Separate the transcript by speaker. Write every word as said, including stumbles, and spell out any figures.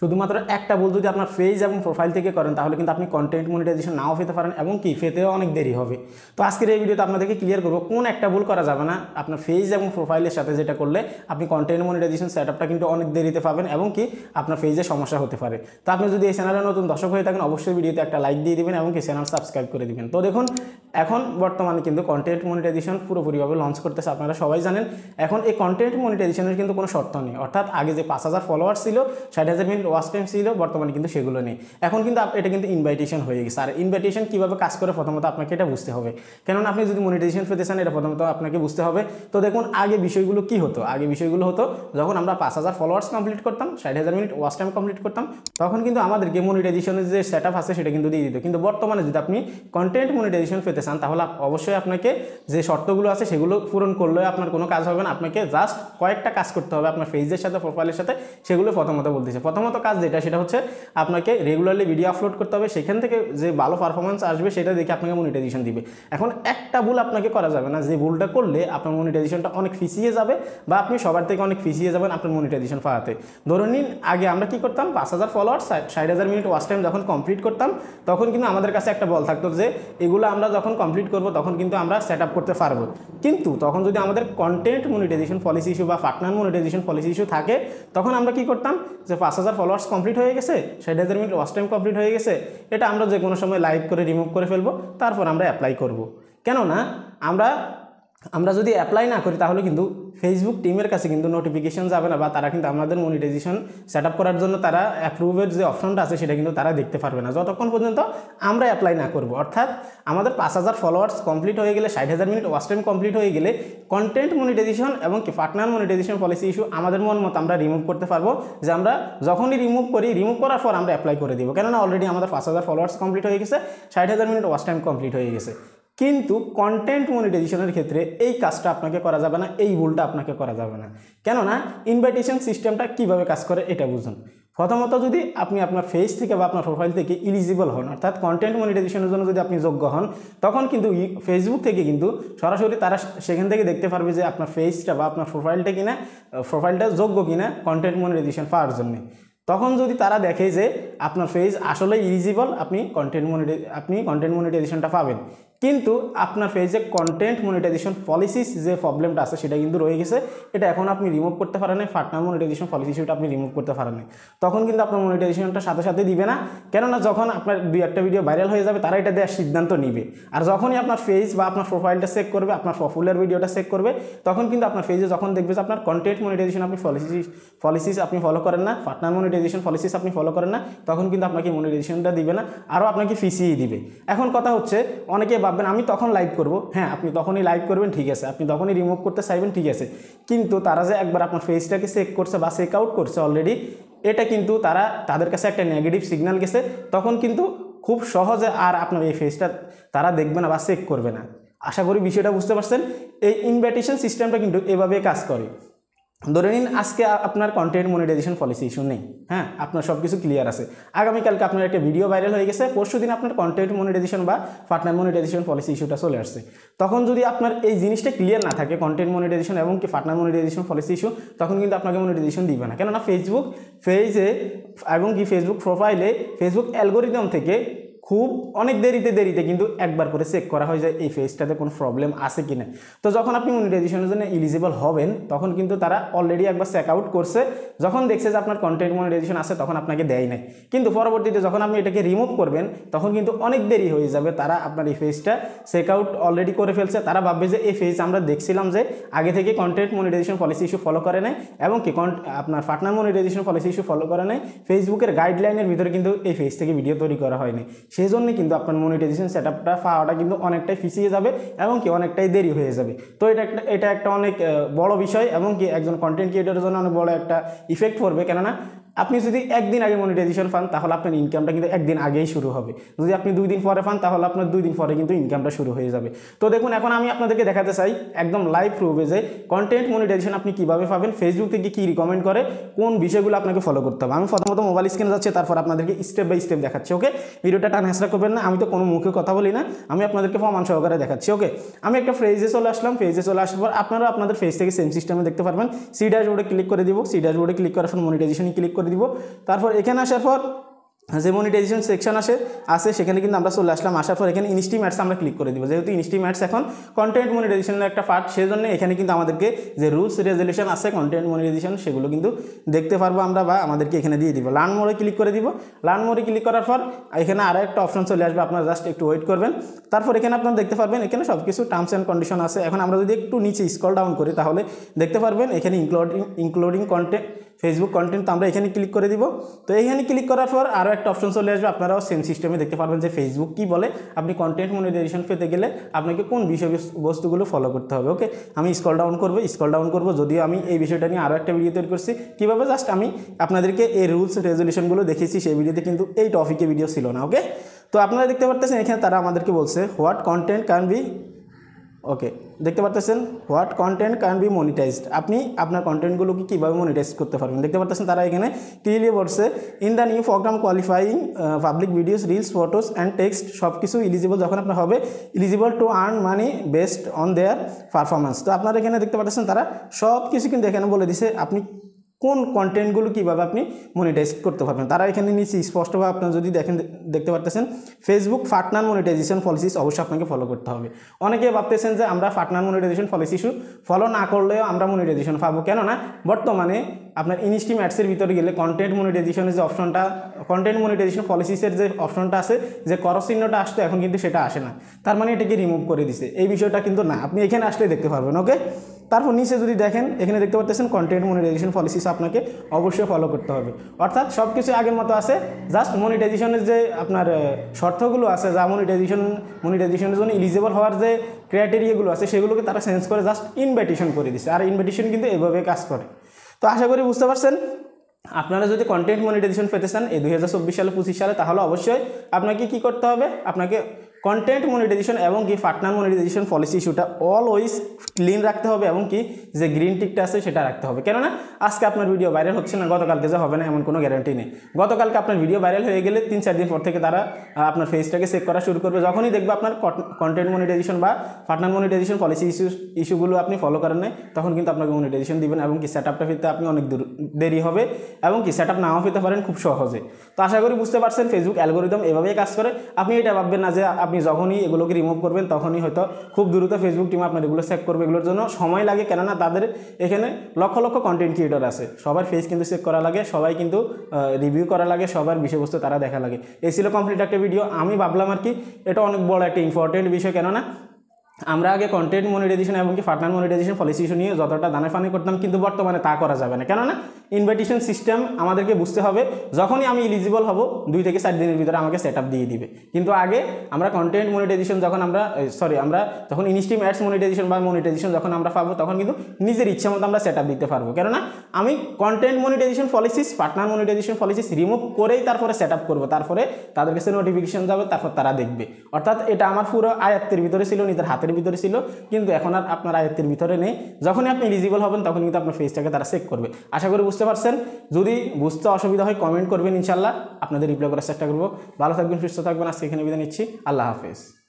Speaker 1: শুধুমাত্র একটা ভুল যদি আপনার পেজ এবং প্রোফাইল থেকে করেন তাহলে কিন্তু আপনি কন্টেন্ট মনিটাইজেশন নাও পেতে পারেন এবং কি পেতেও অনেক দেরি হবে। তো আজকের এই ভিডিওতে আপনাদেরকে ক্লিয়ার করবো কোন একটা ভুল করা যাবে না আপনার পেজ এবং প্রোফাইলের সাথে, যেটা করলে আপনি কন্টেন্ট মনিটাইজেশন সেটআপটা কিন্তু অনেক দেরিতে পাবেন এবং কি আপনার পেজে সমস্যা হতে পারে। তো আপনি যদি এই চ্যানেলে নতুন দর্শক হয়ে থাকেন অবশ্যই ভিডিওতে একটা লাইক দিয়ে দিবেন এবং কি চ্যানেল সাবস্ক্রাইব করে দিবেন। তো দেখুন এখন বর্তমানে কিন্তু কন্টেন্ট মনিটাইজেশন পুরোপুরিভাবে লঞ্চ করতেছে, আপনারা সবাই জানেন। এখন এই কন্টেন্ট মনিটাইজেশনের কিন্তু কোনো শর্ত নেই, অর্থাৎ আগে যে পাঁচ হাজার ফলোয়ার ছিল, ষাট হাজার মিনিট ওয়াচ টাইম ছিল, বর্তমানে কিন্তু সেগুলো নেই। এখন কিন্তু এটা কিন্তু ইনভাইটেশন হয়ে গেছে। আর ইনভাইটেশন কীভাবে কাজ করে প্রথমত আপনাকে এটা বুঝতে হবে, কেননা আপনি যদি মনিটাইজেশন পেতে চান এটা প্রথমত আপনাকে বুঝতে হবে। তো দেখুন আগে বিষয়গুলো কি হতো, আগে বিষয়গুলো হতো যখন আমরা পাঁচ হাজার ফলোয়ার্স কমপ্লিট করতাম, ষাট হাজার মিনিট ওয়াচ টাইম কমপ্লিট করতাম, তখন কিন্তু আমাদেরকে মনিটাইজেশনের যে সেট আপ আছে সেটা কিন্তু দিয়ে দিত। কিন্তু বর্তমানে যদি আপনি কন্টেন্ট মনিটাইজেশন পেতে চান তাহলে অবশ্যই আপনাকে যে শর্তগুলো আছে সেগুলো পূরণ করলে আপনার কোনো কাজ হবে না। আপনাকে জাস্ট কয়েকটা কাজ করতে হবে আপনার পেজের সাথে প্রোফাইলের সাথে, সেগুলো প্রথমত বলতেছে। প্রথমত কাজ যেটা সেটা হচ্ছে আপনাকে রেগুলারলি ভিডিও আপলোড করতে হবে, সেখান থেকে যে ভালো পারফরমেন্স আসবে সেটা দেখে আপনাকে মনিটাইজেশন দিবে। এখন একটা ভুল আপনাকে করা যাবে না, যে ভুলটা করলে আপনার মনিটাইজেশনটা অনেক পিছিয়ে যাবে বা আপনি সবার থেকে অনেক পিছিয়ে যাবেন আপনার মনিটাইজেশন পাওয়াতে। ধরুন নিন আগে আমরা কি করতাম, পাঁচ হাজার ফলোয়ার্স ষাট হাজার মিনিট ওয়াচ টাইম যখন কমপ্লিট করতাম তখন কিন্তু আমাদের কাছে একটা বল থাকতো যে এগুলো আমরা যখন কমপ্লিট করব তখন কিন্তু আমরা সেট আপ করতে পারবো। কিন্তু তখন যদি আমাদের কন্টেন্ট মনিটাইজেশন পলিসি ইস্যু বা পার্টনার মনিটাইজেশন পলিসি ইস্যু থাকে তখন আমরা কি করতাম, যে পাঁচ হাজার ফলোয়ার্স কমপ্লিট হয়ে গেছে, ষাট হাজার মিনিট ওয়াচ টাইম কমপ্লিট হয়ে গেছে, এটা আমরা যে কোনো সময় লাইভ করে রিমুভ করে ফেলবো, তারপর আমরা অ্যাপ্লাই করব। কেননা আমরা আমরা যদি অ্যাপ্লাই না করি তাহলে কিন্তু ফেসবুক টিমের কাছে কিন্তু নোটিফিকেশন যাবে না বা তারা কিন্তু আমাদের মনিটাইজেশন সেট আপ করার জন্য তারা অ্যাপ্রুভের যে অপশনটা আছে সেটা কিন্তু তারা দেখতে পারবে না যতক্ষণ পর্যন্ত আমরা অ্যাপ্লাই না করব। অর্থাৎ আমাদের পাঁচ হাজার ফলোয়ার্স কমপ্লিট হয়ে গেলে, ষাট হাজার মিনিট ওয়াচ টাইম কমপ্লিট হয়ে গেলে কন্টেন্ট মনিটাইজেশন এবং কি পার্টনার মনিটাইজেশন পলিসি ইস্যু আমাদের মন মতো আমরা রিমুভ করতে পারবো, যে আমরা যখনই রিমুভ করি রিমুভ করার পর আমরা অ্যাপ্লাই করে দিব, কেননা অলরেডি আমাদের পাঁচ হাজার ফলোয়ার্স কমপ্লিট হয়ে গেছে, ষাট হাজার মিনিট ওয়াচ টাইম কমপ্লিট হয়ে গেছে। কিন্তু কন্টেন্ট মনিটাইজেশনের ক্ষেত্রে এই কাজটা আপনাকে করা যাবে না, এই ভুলটা আপনাকে করা যাবে না। কেননা ইনভাইটেশন সিস্টেমটা কিভাবে কাজ করে এটা বুঝুন। প্রথমত যদি আপনি আপনার পেজ থেকে বা আপনার প্রোফাইল থেকে ইলিজিবল হন, অর্থাৎ কন্টেন্ট মনিটাইজেশনের জন্য যদি আপনি যোগ্য হন, তখন কিন্তু ফেসবুক থেকে কিন্তু সরাসরি তারা সেখান থেকে দেখতে পারবে যে আপনার পেজটা বা আপনার প্রোফাইলটা কিনা প্রোফাইলটা যোগ্য কিনা কন্টেন্ট মনিটাইজেশন পাওয়ার জন্য। তখন যদি তারা দেখে যে আপনার পেজ আসলে ইলিজিবল, আপনি কন্টেন্ট মনিটাই আপনি কন্টেন্ট মনিটাইজেশনটা পাবেন। কিন্তু আপনার পেজে কন্টেন্ট মনিটাইজেশন পলিসিস যে প্রবলেমটা আছে সেটা কিন্তু রয়ে গেছে, এটা এখন আপনি রিমুভ করতে পারেন না, পার্টনার মনিটাইজেশন পলিসি সেটা আপনি রিমুভ করতে পারেন না, তখন কিন্তু আপনার মনিটাইজেশনটা সাথে সাথে দিবে না। কেননা যখন আপনার দুই একটা ভিডিও ভাইরাল হয়ে যাবে তারা এটা দেওয়ার সিদ্ধান্ত নিবে, আর যখনই আপনার পেজ বা আপনার প্রোফাইলটা চেক করবে, আপনার পপুলার ভিডিওটা চেক করবে, তখন কিন্তু আপনার পেজে যখন দেখবে যে আপনার কন্টেন্ট মনিটাইজেশন আপনি পলিসিস পলিসিস আপনি ফলো করেন না, পার্টনার মনিটাইজেশন পলিসিস আপনি ফলো করেন না, তখন কিন্তু আপনাকে মনিটাইজেশনটা দিবে না, আরও আপনাকে ফিসিয়ে দিবে। এখন কথা হচ্ছে অনেকে ভাববেন আমি তখন লাইভ করব, হ্যাঁ আপনি তখনই লাইভ করবেন, ঠিক আছে, আপনি তখনই রিমুভ করতে চাইবেন, ঠিক আছে, কিন্তু তারা যে একবার আপনার ফেসটাকে চেক করছে বা চেক আউট করছে অলরেডি, এটা কিন্তু তারা তাদের কাছে একটা নেগেটিভ সিগন্যাল গেছে, তখন কিন্তু খুব সহজে আর আপনার এই ফেসটা তারা দেখবে না বা চেক করবে না। আশা করি বিষয়টা বুঝতে পারছেন। এই ইনভাইটেশন সিস্টেমটা কিন্তু এভাবে কাজ করে। ধরে নিন আজকে আপনার কন্টেন্ট মনিটাইজেশন পলিসি ইস্যু নেই, হ্যাঁ আপনার সব কিছু ক্লিয়ার আছে, আগামীকালকে আপনার একটা ভিডিও ভাইরাল হয়ে গেছে, পরশু দিন আপনার কন্টেন্ট মনিটাইজেশন বা পার্টনার মনিটাইজেশন পলিসি ইস্যুটা চলে আসছে। তখন যদি আপনার এই জিনিসটা ক্লিয়ার না থাকে, কন্টেন্ট মনিটাইজেশন এবং কি পার্টনার মনিটাইজেশন পলিসি ইস্যু, তখন কিন্তু আপনাকে মনিটাইজেশন দিবে না। কেননা ফেসবুক পেজে এবং কি ফেসবুক প্রোফাইলে ফেসবুক অ্যালগোরিদম থেকে খুব অনেক দেরিতে দেরিতে কিন্তু একবার করে চেক করা হয় যে এই ফেজটাতে কোনো প্রবলেম আছে কিনা। তো যখন আপনি মনিটাইজেশনের জন্য এলিজিবল হবেন তখন কিন্তু তারা অলরেডি একবার চেক আউট করছে, যখন দেখছে যে আপনার কন্টেন্ট মনিটাইজেশন আছে তখন আপনাকে দেয় নাই, কিন্তু পরবর্তীতে যখন আপনি এটাকে রিমুভ করবেন তখন কিন্তু অনেক দেরি হয়ে যাবে, তারা আপনার এই ফেজটা চেক আউট অলরেডি করে ফেলছে, তারা ভাববে যে এই ফেজ আমরা দেখছিলাম যে আগে থেকে content monetization policy issue follow করে নেয় এবং কি আপনার partner monetization policy issue follow করে নেয়, ফেসবুকের গাইডলাইনের ভিতরে কিন্তু এই ফেজ থেকে ভিডিও তৈরি করা হয়নি, সেই জন্য কিন্তু আপনার মনিটাইজেশন সেটআপটা পাওয়াটা কিন্তু অনেকটাই পিছিয়ে যাবে এবং কি অনেকটাই দেরি হয়ে যাবে। তো এটা একটা এটা একটা অনেক বড় বিষয় এবং কি একজন কন্টেন্ট ক্রিয়েটরের জন্য অনেক বড় একটা ইফেক্ট পড়বে। কেননা আপনি যদি একদিন আগে মনিটাইজেশন পান তাহলে আপনার ইনকামটা কিন্তু একদিন আগেই শুরু হবে, যদি আপনি দুই দিন পরে পান তাহলে আপনার দুই দিন পরে কিন্তু ইনকামটা শুরু হয়ে যাবে। তো দেখুন এখন আমি আপনাদেরকে দেখাতে চাই একদম লাইভ প্রুফে যে কন্টেন্ট মনিটাইজেশন আপনি কীভাবে পাবেন, ফেসবুক থেকে কী রিকমেন্ড করে, কোন বিষয়গুলো আপনাকে ফলো করতে হবে। আমি প্রথমত মোবাইল স্ক্রিনে যাচ্ছে, তারপর আপনাদেরকে স্টেপ বাই স্টেপ দেখাচ্ছি। ওকে, ভিডিওটা টান হেসরা করবেন না, আমি তো কোনো মুখে কথা বলি না, আমি আপনাদেরকে প্রমাণ সহকারে দেখাচ্ছি। ওকে, আমি একটা ফেজে চলে আসলাম, ফেজে চলে আসার পর আপনারা আপনাদের ফেজ থেকে সেম সিস্টেমে দেখতে পারবেন। সি ড্যাশবোর্ডে ক্লিক করে দিব, সি ড্যাশবোর্ডে ক্লিক করার পর মনিটাইজেশনে ক্লিক করে দিব। তারপর এখানে আসার পর যে মনিটাইজেশন সেকশন আসে আসে সেখানে কিন্তু আমরা চলে আসলাম। আসার পর এখানে ইনস্ট্রিম অ্যাডস আমরা ক্লিক করে দিব। যেহেতু ইনস্ট্রিম অ্যাডস এখন কন্টেন্ট মনিটাইজেশনের একটা পার্ট, সেজন্য এখানে কিন্তু আমাদেরকে যে রুলস রেজুলেশন আছে কন্টেন্ট মনিটাইজেশন সেগুলো কিন্তু দেখতে পারবো আমরা, বা আমাদেরকে এখানে দিয়ে দিব। লার্ন মোড়ে ক্লিক করে দিব। লার্ন মোড়ে ক্লিক করার পর এখানে আরও একটা অপশন চলে আসবে, আপনারা জাস্ট একটু ওয়েট করবেন। তারপর এখানে আপনারা দেখতে পারবেন এখানে সব কিছু টার্মস অ্যান্ড কন্ডিশন আছে। এখন আমরা যদি একটু নিচে স্ক্রল ডাউন করি তাহলে দেখতে পারবেন এখানে including including content Facebook content, তো আমরা এখানে ক্লিক করে দিব। তো এখানে ক্লিক করার পর আরও একটা অপশন চলে আসবে, আপনারাও সেম সিস্টেমে দেখতে পারবেন যে ফেসবুক কী বলে, আপনি কন্টেন্ট মনিটাইজেশন পেতে গেলে আপনাকে কোন বিষয়বস্তুগুলো ফলো করতে হবে। ওকে, আমি স্ক্রল ডাউন করবো স্ক্রল ডাউন করবো যদিও আমি এই বিষয়টা নিয়ে আরও একটা ভিডিও তৈরি করছি কীভাবে, জাস্ট আমি আপনাদেরকে এই রুলস রেজুলেশনগুলো দেখিয়েছি, সেই ভিডিওতে কিন্তু এই টপিকে ভিডিও ছিল না। ওকে, তো আপনারা দেখতে পারতেছেন এখানে তারা আমাদেরকে বলছে what content can be, okay দেখতে পারতেছেন what content can be monetized, আপনি আপনার কন্টেন্টগুলোকে কীভাবে মনিটাইজ করতে পারবেন। দেখতে পারতেছেন তারা এখানে ক্লিয়ারলি বলছে in the new program qualifying public videos reels photos and text সব কিছু ইলিজিবল যখন আপনার হবে, eligible to earn money based on their performance. তো আপনারা এখানে দেখতে পাচ্ছেন তারা সব কিছু কিন্তু এখানে বলে দিছে আপনি কোন কন্টেন্টগুলো কীভাবে আপনি মনিটাইজ করতে পারবেন। তারা এখানে নিচে স্পষ্টভাবে আপনারা যদি দেখেন দেখতে পারতেছেন ফেসবুক পার্টনার মনিটাইজেশন পলিসিস অবশ্যই আপনাকে ফলো করতে হবে। অনেকে ভাবতেছেন যে আমরা পার্টনার মনিটাইজেশন পলিসি ফলো না করলেও আমরা মনিটাইজেশন পাবো, কেননা বর্তমানে আপনার ইনস্ট্রিম অ্যাডসের ভিতরে গেলে কন্টেন্ট মনিটাইজেশনের যে অপশনটা, কন্টেন্ট মনিটাইজেশন পলিসিসের যে অপশনটা আছে, যে ক্রস চিহ্নটা আসতো এখন কিন্তু সেটা আসে না, তার মানে এটাকে রিমুভ করে দিছে। এই বিষয়টা কিন্তু না, আপনি এখানে আসলে দেখতে পারবেন। ওকে, তারপর নিচে যদি দেখেন এখানে দেখতে পাচ্ছেন কন্টেন্ট মনিটাইজেশন পলিসিস আপনাকে অবশ্যই ফলো করতে হবে, অর্থাৎ সব কিছু আগের মতো আছে, জাস্ট মনিটাইজেশনের যে আপনার শর্তগুলো আছে, যা মনিটাইজেশন মনিটাইজেশনের জন্য ইলিজিবল হওয়ার যে ক্রাইটেরিয়াগুলো আছে সেগুলোকে তারা চেঞ্জ করে জাস্ট ইনভাইটেশন করে দিছে। আর ইনভাইটেশন কিন্তু এভাবে কাজ করে। তো আশা করি বুঝতে পারছেন। আপনারা যদি কন্টেন্ট মনিটাইজেশন পেতে চান এই দুই হাজার চব্বিশ সালে পঁচিশ সালে, তাহলে অবশ্যই আপনাকে কি করতে হবে, আপনাকে কন্টেন্ট মনিটাইজেশন এবং কি পার্টনার মনিটাইজেশন পলিসি ইস্যুটা অলওয়েজ ক্লিন রাখতে হবে এবং কি যে গ্রিন টিকটা আছে সেটা রাখতে হবে। কেননা আজকে আপনার ভিডিও ভাইরাল হচ্ছে না, গতকালকে যে হবে না এমন কোনো গ্যারান্টি নেই। গতকালকে আপনার ভিডিও ভাইরাল হয়ে গেলে তিন চার দিন পর থেকে তারা আপনার ফেসটাকে চেক করা শুরু করবে। যখনই দেখবে আপনার কন্টেন্ট মনিটাইজেশন বা পার্টনার মনিটাইজেশন পলিসি ইস্যু ইস্যুগুলো আপনি ফলো করেন নাই, তখন কিন্তু আপনাকে মনিটাইজেশন দিবেন এবং কি সেট আপটা পেতে আপনি অনেক দূর দেরি হবে এবং কি সেট আপ নাও পেতে পারেন খুব সহজে। তো আশা করি বুঝতে পারছেন ফেসবুক অ্যালগোরিদম এভাবেই কাজ করে। আপনি এটা ভাববেন না যে আপনি যখনই এগুলোকে রিমুভ করবেন তখনই হয়তো খুব দ্রুত ফেসবুক টিম আপনার এগুলো চেক করবে, এগুলোর জন্য সময় লাগে, কেননা তাদের এখানে লক্ষ লক্ষ কন্টেন্ট ক্রিয়েটর আছে, সবার ফেস কিন্তু চেক করা লাগে, সবাই কিন্তু রিভিউ করা লাগে, সবার বিষয়বস্তু তারা দেখা লাগে। এই ছিল কমপ্লিট একটা ভিডিও। আমি ভাবলাম আর কি এটা অনেক বড় একটা ইম্পর্টেন্ট বিষয়, কেননা আমরা আগে কন্টেন্ট মনিটাইজেশন এবং কি পার্টনার মনিটাইজেশন পলিসি ইস্যু নিয়ে যতটা দানে ফানে করতাম, কিন্তু বর্তমানে তা করা যাবে না, কেননা ইনভাইটেশন সিস্টেম আমাদেরকে বুঝতে হবে। যখনই আমি ইলিজিবল হব দুই থেকে চার দিনের ভিতরে আমাকে সেট আপ দিয়ে দিবে, কিন্তু আগে আমরা কন্টেন্ট মনিটাইজেশন যখন আমরা সরি আমরা যখন ইনস্ট্রিম অ্যাডস মনিটাইজেশন বা মনিটাইজেশন যখন আমরা পাবো তখন কিন্তু নিজের ইচ্ছা মতো আমরা সেট আপ দিতে পারবো, কেননা আমি content monetization policies partner monetization policies remove করেই তারপরে সেট আপ করবো, তারপরে তাদের কাছে নোটিফিকেশন যাবে, তারপর তারা দেখবে। অর্থাৎ এটা আমার পুরো আয়ত্তের ভিতরে ছিল, নিজের হাতের ভিতরে ছিল, কিন্তু এখন আর আপনার আয়ত্তের ভিতরে নেই। যখনই আপনি এলিজিবল হবেন তখন কিন্তু আপনার ফেসটাকে তারা চেক করবে। আশা করি বুঝতে পারছেন। যদি বুঝতে অসুবিধা হয় কমেন্ট করবেন, ইনশাল্লাহ আপনাদের রিপ্লাই করার চেষ্টা করবো। ভালো থাকবেন, সুস্থ থাকবেন। আজকে এখানে বিদায় নিচ্ছি। আল্লাহ হাফেজ।